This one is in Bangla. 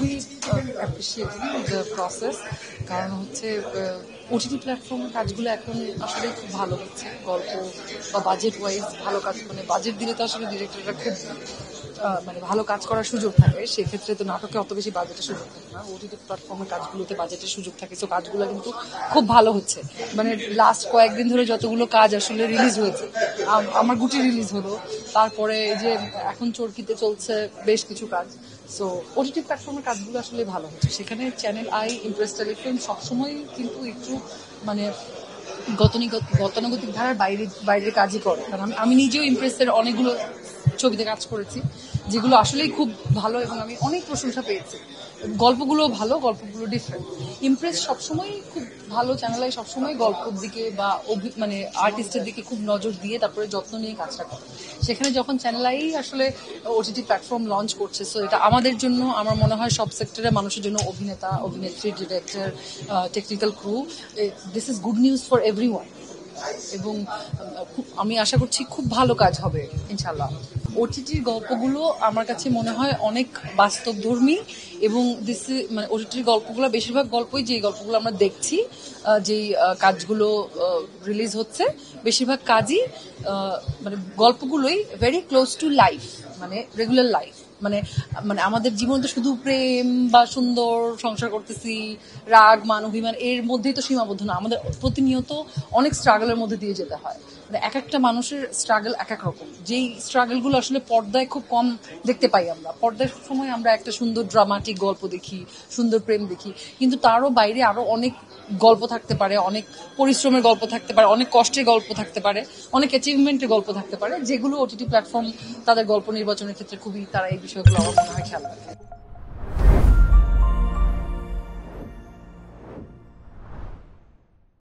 খুবই অ্যাপ্রিসিয়েটিং দ্য প্রসেস, কারণ হচ্ছে ওটিটি প্ল্যাটফর্মের কাজগুলো এখন আসলে খুব ভালো হচ্ছে। গল্প বা বাজেট ওয়াইজ ভালো কাজ, মানে বাজেট দিলে তো আসলে ডিরেক্টররা খুব মানে ভালো কাজ করার সুযোগ থাকে, সেক্ষেত্রে তো নাটকে অত বেশি বাজেটের সুযোগ থাকে না। ওটিটি প্ল্যাটফর্মের কাজগুলোতে বাজেটের সুযোগ থাকে, সো কাজগুলো কিন্তু খুব ভালো হচ্ছে। মানে লাস্ট কয়েকদিন ধরে যতগুলো কাজ আসলে রিলিজ হয়েছে, আমার গুটি রিলিজ হলো, তারপরে এই যে এখন চরকিতে চলছে বেশ কিছু কাজ। সো ওটিটি প্ল্যাটফর্মের কাজগুলো আসলে ভালো হচ্ছে। সেখানে চ্যানেল আই, ইমপ্রেস টেলিফিল্ম সবসময় কিন্তু একটু মানে গতানুগতিক ধারার বাইরের কাজই করে। কারণ আমি নিজেও ইমপ্রেসের অনেকগুলো ছবিতে কাজ করেছি, যেগুলো আসলেই খুব ভালো এবং আমি অনেক প্রশংসা পেয়েছি। গল্পগুলো ভালো, গল্পগুলো ডিফারেন্ট। ইমপ্রেস সবসময় খুব ভালো চ্যানেলাই সবসময় গল্পের দিকে বা মানে আর্টিস্টের দিকে খুব নজর দিয়ে তারপরে যত্ন নিয়ে কাজটা করে। সেখানে যখন চ্যানেলাই আসলে ওটিটি প্ল্যাটফর্ম লঞ্চ করছে, সো এটা আমাদের জন্য, আমার মনে হয় সব সেক্টরের মানুষের জন্য, অভিনেতা, অভিনেত্রী, director, technical crew, this is good news for everyone. এবং আমি আশা করছি খুব ভালো কাজ হবে ইনশাল্লাহ। ওটিটির গল্পগুলো আমার কাছে মনে হয় অনেক বাস্তবধর্মী এবং মানে ওটিটির গল্পগুলো, বেশিরভাগ গল্পই যেই গল্পগুলো আমরা দেখছি, যেই কাজগুলো রিলিজ হচ্ছে, বেশিরভাগ কাজই মানে গল্পগুলোই ভেরি ক্লোজ টু লাইফ, মানে রেগুলার লাইফ। মানে মানে আমাদের জীবন তো শুধু প্রেম বা সুন্দর সংসার করতেছি, রাগ মান অভিমান এর মধ্যেই তো সীমাবদ্ধ না। আমাদের প্রতিনিয়ত অনেক স্ট্রাগলের মধ্যে দিয়ে যেতে হয়। মানে এক একটা মানুষের স্ট্রাগল এক এক রকম, যেই স্ট্রাগলগুলো আসলে পর্দায় খুব কম দেখতে পাই আমরা। পর্দায় সময় আমরা একটা সুন্দর ড্রামাটিক গল্প দেখি, সুন্দর প্রেম দেখি, কিন্তু তারও বাইরে আরো অনেক গল্প থাকতে পারে, অনেক পরিশ্রমের গল্প থাকতে পারে, অনেক কষ্টের গল্প থাকতে পারে, অনেক অ্যাচিভমেন্টের গল্প থাকতে পারে, যেগুলো ওটিটি প্ল্যাটফর্ম তাদের গল্প নির্বাচনের ক্ষেত্রে খুবই, তারা এই বিষয়গুলো আমার মনে হয় খেয়াল রাখে।